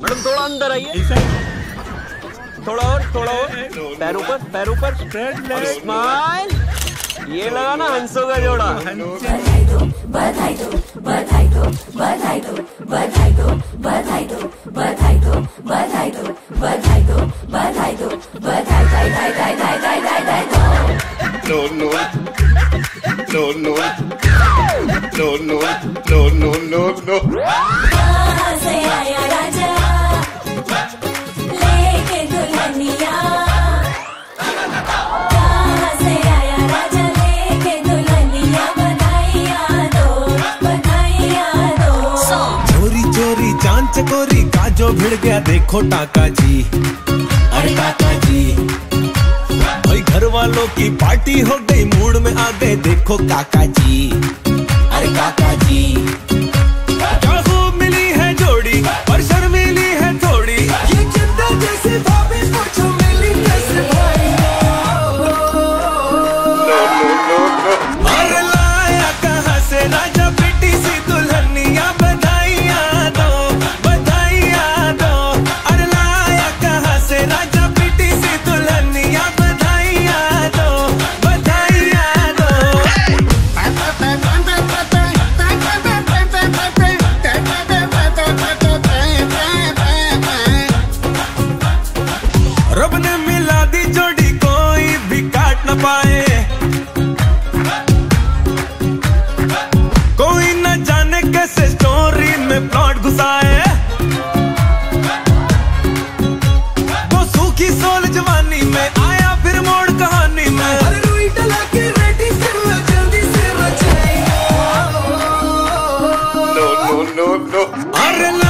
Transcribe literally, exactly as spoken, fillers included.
Madam थोड़ा अंदर आइए, थोड़ा और, थोड़ा और, पैर ऊपर, पैर ऊपर, स्माइल। ये लगा ना हंसों का जोड़ा। बधाई दो, बधाई दो, बधाई दो, बधाई दो, बधाई दो, बधाई दो, बधाई दो, बधाई दो, बधाई दो, बधाई दो, बधाई, दाई, दाई, दाई, दाई, दाई, दाई, दाई दो। No no no no no no no no no no। कहाँ से आया राजा लेके दुल्हनिया, कहाँ से आया राजा लेके दुल्हनिया, बधाइयाँ दो, बधाइयाँ दो। चोरी चोरी चांद चकोरी का जो भिड़ गया देखो टाका जी, अरे टाका जी। भाई घर वालों की पार्टी हो गई, मूड में आ गए देखो काका जी, अरे काका जी। क्या खूब मिली है जोड़ी पर शर्मीली है थोड़ी, ये चंदा जैसे भाभी पूछो मिली कैसे भाई। अरे लाया कहाँ से राजा बेटी सी दुल्हनिया, बधाइयाँ दो, बधाइयाँ दो। अरे लाया कहाँ से राजा बेटी सी दुल्हनिया, बधाइयाँ दो, बधाइयाँ दो। रब ने मिला दी जोड़ी कोई भी काट न पाए, कोई न जाने कैसे स्टोरी में प्लॉट घुसाए। वो सूखी सोल जवानी में आया फिर मोड़ कहानी में, अरे रुई डला के रेडी कर लो जल्दी से बचाई। No no no no। अरे